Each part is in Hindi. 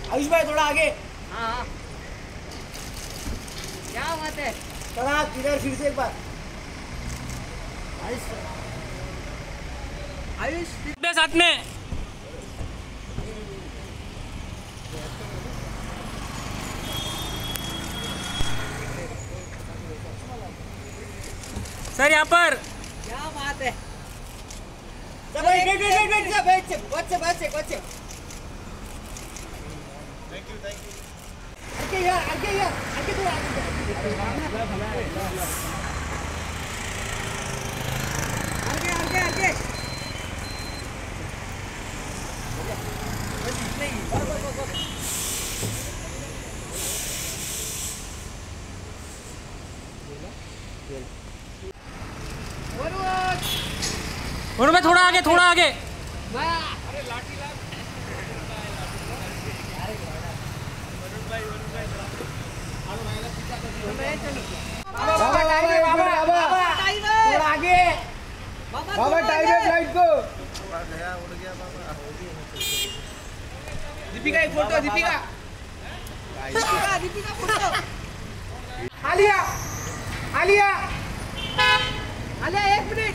आयुष भाई थोड़ा आगे। हाँ हाँ, क्या बात है। थोड़ा इधर फिर से एक बार। आयुष आयुष अपने साथ में सर यहाँ पर क्या बात है। सब वेट आगे यार आगे थोड़ा आगे। वरुण भाई थोड़ा आगे बाबा टाइगर फ्लाइट को। दीपिका एक फोटो। दीपिका फोटो। आलिया एक मिनट।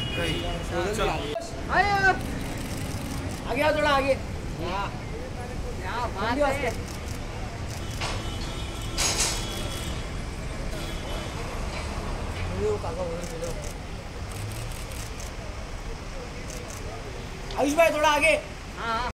आगे आओ थोड़ा आगे। क्या बात है। आयुष भाई थोड़ा आगे। हाँ हाँ।